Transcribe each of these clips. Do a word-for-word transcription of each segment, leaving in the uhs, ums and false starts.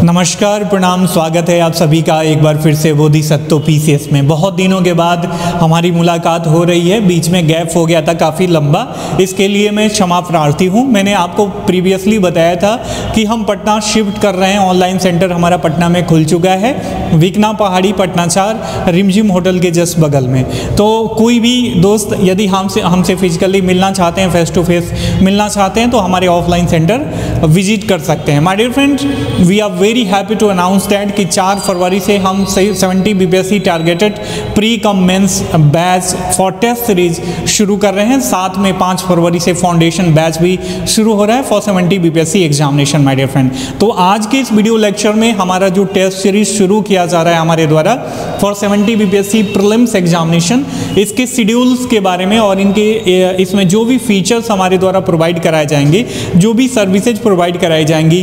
नमस्कार, प्रणाम, स्वागत है आप सभी का एक बार फिर से बोधिसत्व पीसीएस में। बहुत दिनों के बाद हमारी मुलाकात हो रही है, बीच में गैप हो गया था काफ़ी लंबा, इसके लिए मैं क्षमा प्रार्थी हूँ। मैंने आपको प्रीवियसली बताया था कि हम पटना शिफ्ट कर रहे हैं, ऑनलाइन सेंटर हमारा पटना में खुल चुका है, विकना पहाड़ी पटना चार, रिमझिम होटल के जस्ट बगल में। तो कोई भी दोस्त यदि हमसे हमसे फिजिकली मिलना चाहते हैं, फेस टू फेस मिलना चाहते हैं, तो हमारे ऑफलाइन सेंटर विजिट कर सकते हैं। My dear friends, we are very happy to announce that कि चार फरवरी से हम seventy BPSC targeted pre cum mains batch for test series शुरू कर रहे हैं। साथ में पाँच फरवरी से फाउंडेशन बैच भी शुरू हो रहा है for seventy BPSC examination. My dear friend, तो आज के इस वीडियो लेक्चर में हमारा जो टेस्ट सीरीज शुरू किया जा रहा है हमारे द्वारा for seventy BPSC prelims examination, इसके शेड्यूल्स के बारे में और इनके इसमें जो भी फीचर्स हमारे द्वारा प्रोवाइड कराए जाएंगे, जो भी सर्विसेज प्रोवाइड कराई जाएंगी,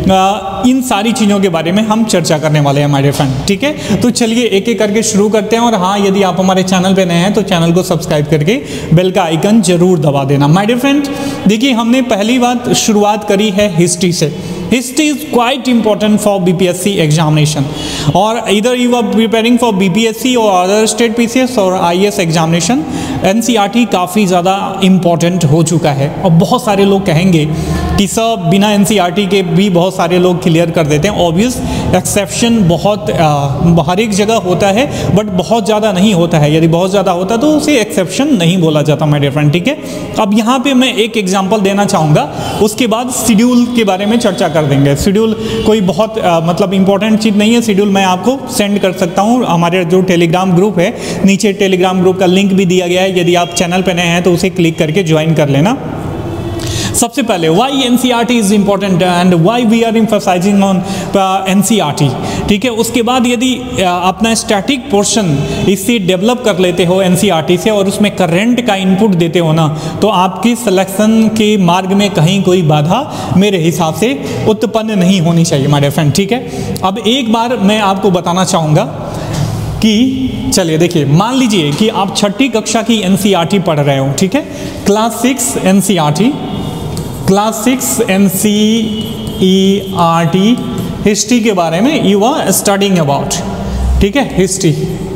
इन सारी चीज़ों के बारे में हम चर्चा करने वाले हैं हमारे फ्रेंड। ठीक है, तो चलिए एक एक करके शुरू करते हैं। और हाँ, यदि आप हमारे चैनल पे नए हैं तो चैनल को सब्सक्राइब करके बेल का आइकन जरूर दबा देना। माय डियर फ्रेंड, देखिए हमने पहली बात शुरुआत करी है हिस्ट्री से। History is quite important for B P S C examination, or either you are preparing for B P S C or other state P C S or I A S examination, N C R T काफ़ी ज़्यादा important हो चुका है। और बहुत सारे लोग कहेंगे कि सब बिना N C R T के भी बहुत सारे लोग क्लियर कर देते हैं। ऑब्वियस एक्सेप्शन बहुत हर एक जगह होता है, बट बहुत ज़्यादा नहीं होता है। यदि बहुत ज़्यादा होता तो उसे एक्सेप्शन नहीं बोला जाता माय डियर फ्रेंड। ठीक है, अब यहाँ पे मैं एक एग्जाम्पल देना चाहूँगा, उसके बाद शेड्यूल के बारे में चर्चा कर देंगे। शेड्यूल कोई बहुत आ, मतलब इंपॉर्टेंट चीज़ नहीं है। शेड्यूल मैं आपको सेंड कर सकता हूँ, हमारे जो टेलीग्राम ग्रुप है, नीचे टेलीग्राम ग्रुप का लिंक भी दिया गया है। यदि आप चैनल पर नए हैं तो उसे क्लिक करके ज्वाइन कर लेना। सबसे पहले why N C R T is important and why we are emphasising on N C R T. ठीक है, उसके बाद यदि अपना स्टैटिक पोर्शन इससे डेवलप कर लेते हो एन सी आर टी से और उसमें करंट का इनपुट देते हो ना, तो आपकी सिलेक्शन के मार्ग में कहीं कोई बाधा मेरे हिसाब से उत्पन्न नहीं होनी चाहिए माय डियर फ्रेंड। ठीक है, अब एक बार मैं आपको बताना चाहूँगा कि चलिए देखिए, मान लीजिए कि आप छठी कक्षा की एन सी आर टी पढ़ रहे हो। ठीक है, class six N C R T, class six N C E R T history के बारे में यू आर स्टडिंग अबाउट। ठीक है, हिस्ट्री।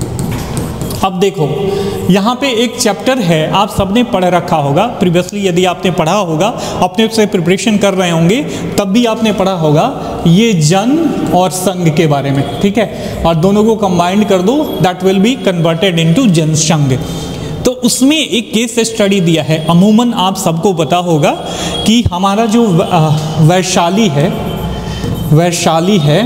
अब देखो यहाँ पे एक चैप्टर है, आप सबने पढ़ रखा होगा प्रीवियसली। यदि आपने पढ़ा होगा, अपने से प्रिपरेशन कर रहे होंगे, तब भी आपने पढ़ा होगा ये जन और संघ के बारे में। ठीक है, और दोनों को कंबाइंड कर दो, that will be converted into Jan Sangh. तो उसमें एक केस स्टडी दिया है। अमूमन आप सबको पता होगा कि हमारा जो वैशाली है, वैशाली है,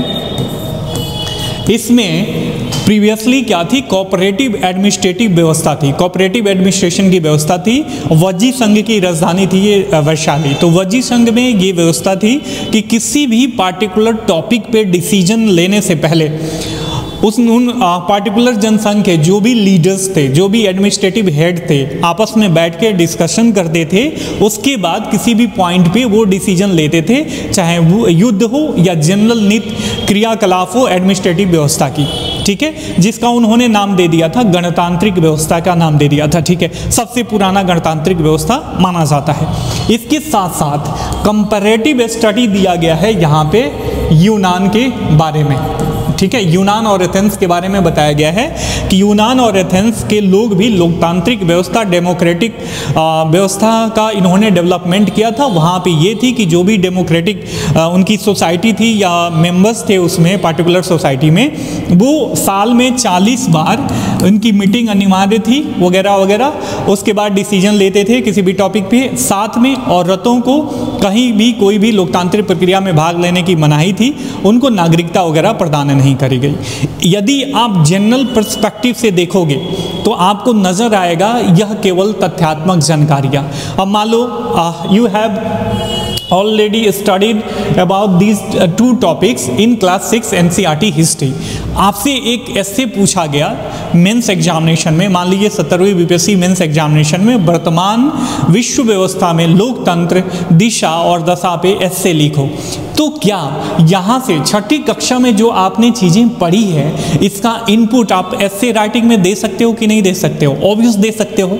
इसमें प्रीवियसली क्या थी, कोऑपरेटिव एडमिनिस्ट्रेटिव व्यवस्था थी, कोऑपरेटिव एडमिनिस्ट्रेशन की व्यवस्था थी। वजी संघ की राजधानी थी ये वैशाली। तो वजी संघ में ये व्यवस्था थी कि किसी भी पार्टिकुलर टॉपिक पे डिसीजन लेने से पहले उस उन पार्टिकुलर जनसंघ के जो भी लीडर्स थे, जो भी एडमिनिस्ट्रेटिव हेड थे, आपस में बैठ के डिस्कशन करते थे। उसके बाद किसी भी पॉइंट पे वो डिसीजन लेते थे, चाहे वो युद्ध हो या जनरल नीति क्रियाकलाप हो एडमिनिस्ट्रेटिव व्यवस्था की। ठीक है, जिसका उन्होंने नाम दे दिया था, गणतांत्रिक व्यवस्था का नाम दे दिया था। ठीक है, सबसे पुराना गणतांत्रिक व्यवस्था माना जाता है। इसके साथ साथ कंपैरेटिव स्टडी दिया गया है यहाँ पे यूनान के बारे में। ठीक है, यूनान और एथेंस के बारे में बताया गया है कि यूनान और एथेंस के लोग भी लोकतांत्रिक व्यवस्था, डेमोक्रेटिक व्यवस्था का इन्होंने डेवलपमेंट किया था। वहाँ पे ये थी कि जो भी डेमोक्रेटिक उनकी सोसाइटी थी या मेंबर्स थे उसमें पार्टिकुलर सोसाइटी में, वो साल में चालीस बार उनकी मीटिंग अनिवार्य थी वगैरह वगैरह। उसके बाद डिसीजन लेते थे किसी भी टॉपिक पे। साथ में औरतों को कहीं भी कोई भी लोकतांत्रिक प्रक्रिया में भाग लेने की मनाही थी, उनको नागरिकता वगैरह प्रदान नहीं करी गई। यदि आप जनरल पर्सपेक्टिव से देखोगे तो आपको नजर आएगा यह केवल तथ्यात्मक जानकारियाँ। अब मान लो you have already studied about these two topics in class six N C R T history. आपसे एक ऐसे पूछा गया मेंस एग्जामिनेशन में, मान लीजिए सत्तरवीं बीपीएससी मेंस एग्जामिनेशन में, वर्तमान विश्व व्यवस्था में लोकतंत्र दिशा और दशा पे ऐसे लिखो। तो क्या यहाँ से छठी कक्षा में जो आपने चीज़ें पढ़ी है, इसका इनपुट आप ऐसे राइटिंग में दे सकते हो कि नहीं दे सकते हो? ऑब्वियस दे सकते हो।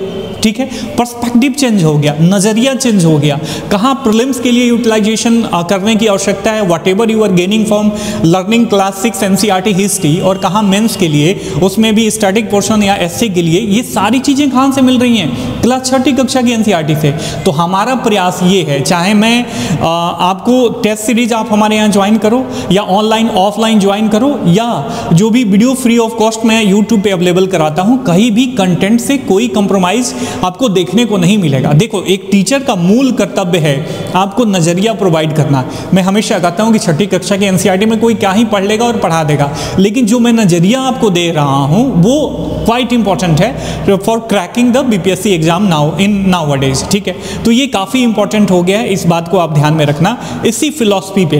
ठीक है, पर्सपेक्टिव चेंज हो गया, नज़रिया चेंज हो गया। कहाँ प्रीलिम्स के लिए यूटिलाइजेशन करने की आवश्यकता है, whatever you are gaining from learning class six NCERT history, और कहाँ मेंस के लिए उसमें भी स्टैटिक पोर्शन या एसए के लिए, ये सारी चीज़ें कहाँ से मिल रही हैं, क्लास छठी कक्षा की एनसीईआरटी से। तो हमारा प्रयास ये है, चाहे मैं आ, आपको टेस्ट सीरीज आप हमारे यहाँ ज्वाइन करो या ऑनलाइन ऑफलाइन ज्वाइन करो, या जो भी वीडियो फ्री ऑफ कॉस्ट मैं यूट्यूब पे अवेलेबल कराता हूँ, कहीं भी कंटेंट से कोई कंप्रोमाइज़ आपको देखने को नहीं मिलेगा। देखो, एक टीचर का मूल कर्तव्य है आपको नज़रिया प्रोवाइड करना। मैं हमेशा कहता हूँ कि छठी कक्षा के एनसीईआरटी में कोई क्या ही पढ़ लेगा और पढ़ा देगा, लेकिन जो मैं नज़रिया आपको दे रहा हूँ वो क्वाइट इंपॉर्टेंट है for cracking the BPSC exam now in now days. ठीक है, तो ये काफ़ी इंपॉर्टेंट हो गया है, इस बात को आप ध्यान में रखना। इसी फिलॉसफी पे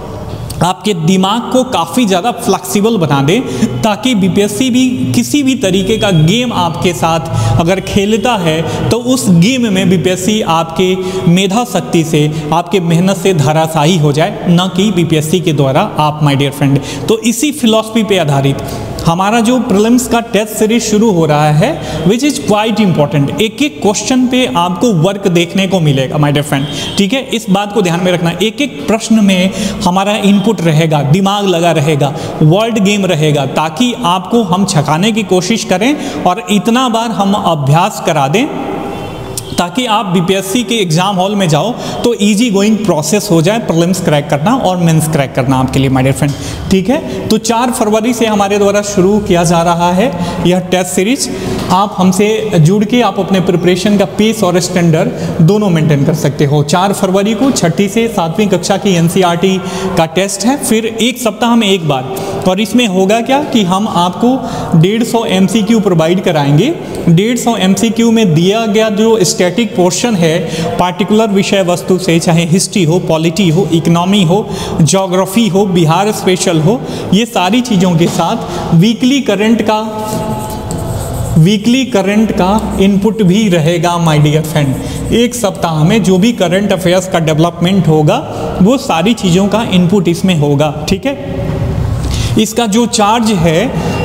आपके दिमाग को काफ़ी ज़्यादा फ्लेक्सिबल बना दे, ताकि बीपीएससी भी किसी भी तरीके का गेम आपके साथ अगर खेलता है तो उस गेम में बीपीएससी आपके मेधा शक्ति से, आपके मेहनत से धराशायी हो जाए, न कि बीपीएससी के द्वारा आप, माय डियर फ्रेंड। तो इसी फिलॉसफी पे आधारित हमारा जो प्रीलिम्स का टेस्ट सीरीज शुरू हो रहा है, विच इज़ क्वाइट इंपॉर्टेंट। एक एक क्वेश्चन पे आपको वर्क देखने को मिलेगा माय डियर फ्रेंड। ठीक है, इस बात को ध्यान में रखना। एक एक प्रश्न में हमारा इनपुट रहेगा, दिमाग लगा रहेगा, वर्ड गेम रहेगा, ताकि आपको हम छकाने की कोशिश करें और इतना बार हम अभ्यास करा दें ताकि आप बीपीएससी के एग्जाम हॉल में जाओ तो इजी गोइंग प्रोसेस हो जाए प्रीलिम्स क्रैक करना और मेंस क्रैक करना आपके लिए माय डियर फ्रेंड। ठीक है, तो चार फरवरी से हमारे द्वारा शुरू किया जा रहा है यह टेस्ट सीरीज। आप हमसे जुड़ के आप अपने प्रिपरेशन का पेस और स्टैंडर्ड दोनों मेंटेन कर सकते हो। चार फरवरी को छठी से सातवीं कक्षा की एनसीईआरटी का टेस्ट है, फिर एक सप्ताह में एक बार, और इसमें होगा क्या कि हम आपको डेढ़ सौ एम सी क्यू प्रोवाइड कराएंगे। डेढ़ सौ एम सी क्यू में दिया गया जो स्टैटिक पोर्शन है पार्टिकुलर विषय वस्तु से, चाहे हिस्ट्री हो, पॉलिटी हो, इकोनॉमी हो, ज्योग्राफी हो, बिहार स्पेशल हो, ये सारी चीज़ों के साथ वीकली करंट का वीकली करंट का इनपुट भी रहेगा माय डियर फ्रेंड। एक सप्ताह में जो भी करंट अफेयर्स का डेवलपमेंट होगा वो सारी चीज़ों का इनपुट इसमें होगा। ठीक है, इसका जो चार्ज है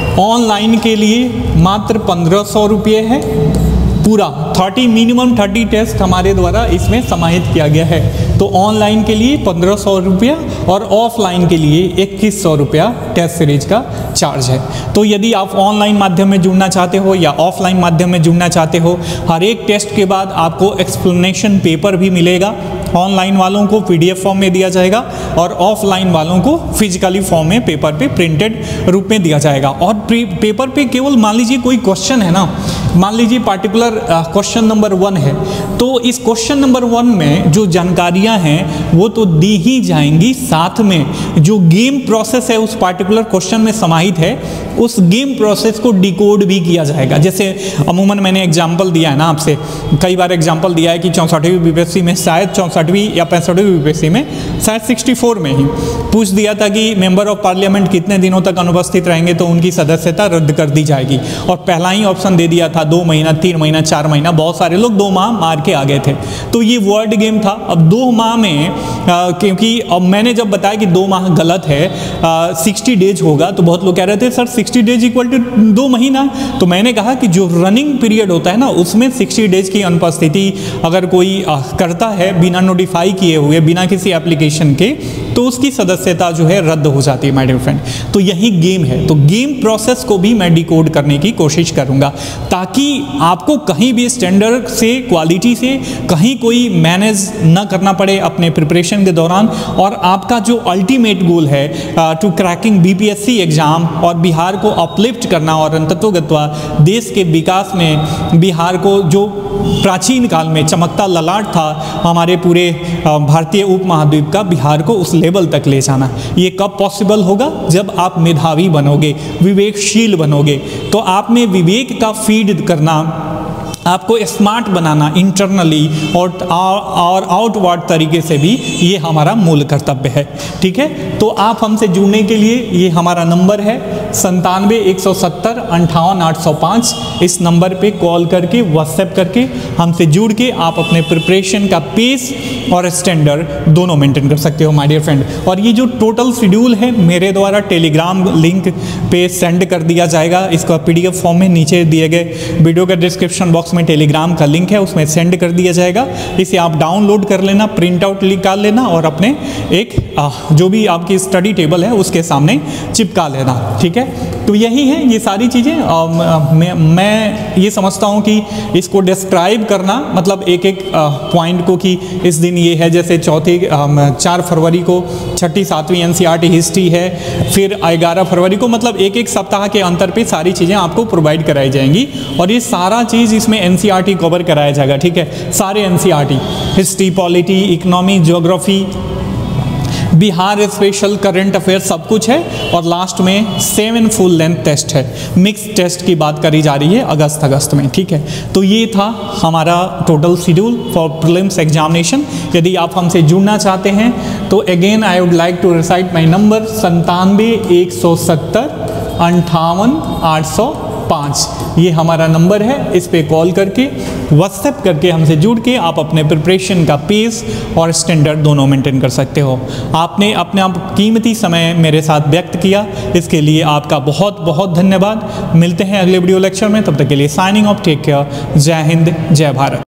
ऑनलाइन के लिए मात्र पंद्रह सौ रुपये है। पूरा थर्टी मिनिमम थर्टी टेस्ट हमारे द्वारा इसमें समाहित किया गया है। तो ऑनलाइन के लिए पंद्रह सौ रुपया और ऑफलाइन के लिए इक्कीस सौ रुपया टेस्ट सीरीज का चार्ज है। तो यदि आप ऑनलाइन माध्यम में जुड़ना चाहते हो या ऑफलाइन माध्यम में जुड़ना चाहते हो, हर एक टेस्ट के बाद आपको एक्सप्लेनेशन पेपर भी मिलेगा। ऑनलाइन वालों को पीडीएफ फॉर्म में दिया जाएगा और ऑफलाइन वालों को फिजिकली फॉर्म में पेपर पे प्रिंटेड रूप में दिया जाएगा। और पेपर पे केवल मान लीजिए कोई क्वेश्चन है ना, मान लीजिए पार्टिकुलर क्वेश्चन नंबर वन है, तो इस क्वेश्चन नंबर वन में जो जानकारियां हैं वो तो दी ही जाएंगी, साथ में जो गेम प्रोसेस है उस पार्टिकुलर क्वेश्चन में समाहित है, उस गेम प्रोसेस को डिकोड भी किया जाएगा। जैसे अमूमन मैंने एग्जाम्पल दिया है ना आपसे, कई बार एग्जाम्पल दिया है कि चौंसठवीं बीपीएससी में शायद चौंसठवीं या पैंसठवीं बीपीएससी में शायद सिक्सटी फोर में ही पूछ दिया था कि मेंबर ऑफ पार्लियामेंट कितने दिनों तक अनुपस्थित रहेंगे तो उनकी सदस्यता रद्द कर दी जाएगी, और पहला ही ऑप्शन दे दिया था दो महीना, तीन महीना, चार महीना। बहुत सारे लोग दो माह मार के आ गए थे। तो ये वर्ड गेम था। अब दो माह में आ, क्योंकि अब मैंने जब बताया कि दो माह गलत है, सिक्सटी डेज होगा, तो बहुत लोग कह रहे थे sir sixty days equal to दो महीना। तो मैंने कहा कि जो रनिंग पीरियड होता है ना, उसमें सिक्सटी डेज की अनुपस्थिति अगर कोई आ, करता है बिना नोटिफाई किए हुए, बिना किसी एप्लीकेशन के, तो उसकी सदस्यता जो है रद्द हो जाती है माय डियर फ्रेंड। तो यही गेम है। तो गेम प्रोसेस को भी मैं डिकोड करने की कोशिश करूंगा, ताकि आपको कहीं भी स्टैंडर्ड से, क्वालिटी से कहीं कोई मैनेज न करना पड़े अपने प्रिपरेशन के दौरान, और आपका जो अल्टीमेट गोल है टू क्रैकिंग बीपीएससी एग्जाम और बिहार को अपलिफ्ट करना और अंततोगत्वा देश के विकास में बिहार को जो प्राचीन काल में चमकता ललाट था हमारे पूरे भारतीय उपमहाद्वीप का, बिहार को उस लेवल तक ले जाना। ये कब पॉसिबल होगा? जब आप मेधावी बनोगे, विवेकशील बनोगे। तो आप में विवेक का फीड करना, आपको स्मार्ट बनाना इंटरनली और और आउटवर्ड तरीके से भी, ये हमारा मूल कर्तव्य है। ठीक है, तो आप हमसे जुड़ने के लिए ये हमारा नंबर है संतानवे एक सौ सत्तर अंठावन आठ सौ पाँच। इस नंबर पे कॉल करके, व्हाट्सएप करके हमसे जुड़ के आप अपने प्रिपरेशन का पेस और स्टैंडर्ड दोनों मेंटेन कर सकते हो माय डियर फ्रेंड। और ये जो टोटल शेड्यूल है मेरे द्वारा टेलीग्राम लिंक पे सेंड कर दिया जाएगा। इसका पीडीएफ फॉर्म में नीचे दिए गए वीडियो के डिस्क्रिप्शन बॉक्स में टेलीग्राम का लिंक है, उसमें सेंड कर दिया जाएगा। इसे आप डाउनलोड कर लेना, प्रिंट आउट निकाल लेना और अपने एक आ, जो भी आपकी स्टडी टेबल है उसके सामने चिपका लेना, ठीक है। तो यही है ये सारी चीज़ें। मैं मैं ये समझता हूँ कि इसको डिस्क्राइब करना मतलब एक एक पॉइंट को कि इस दिन ये है, जैसे चौथी चार फरवरी को छठी सातवीं एनसीईआरटी हिस्ट्री है, फिर ग्यारह फरवरी को, मतलब एक एक सप्ताह के अंतर पे सारी चीज़ें आपको प्रोवाइड कराई जाएंगी और ये सारा चीज़ इसमें एनसीईआरटी कवर कराया जाएगा, ठीक है। सारे NCERT, history, polity, economy, geography, Bihar special, current affair, सब कुछ है। और लास्ट में सेवन फुल लेंथ टेस्ट है, मिक्स टेस्ट की बात करी जा रही है अगस्त अगस्त में, ठीक है। तो ये था हमारा total schedule for prelims examination. यदि आप हमसे जुड़ना चाहते हैं तो again I would like to recite my number संतानवे एक सौ सत्तर अंठावन आठ सौ पाँच, ये हमारा नंबर है। इस पे कॉल करके व्हाट्सएप करके हमसे जुड़ के आप अपने प्रिपरेशन का पेस और स्टैंडर्ड दोनों मेंटेन कर सकते हो। आपने अपने आप कीमती समय मेरे साथ व्यक्त किया, इसके लिए आपका बहुत बहुत धन्यवाद। मिलते हैं अगले वीडियो लेक्चर में, तब तक के लिए साइनिंग ऑफ, टेक केयर, जय हिंद, जय भारत।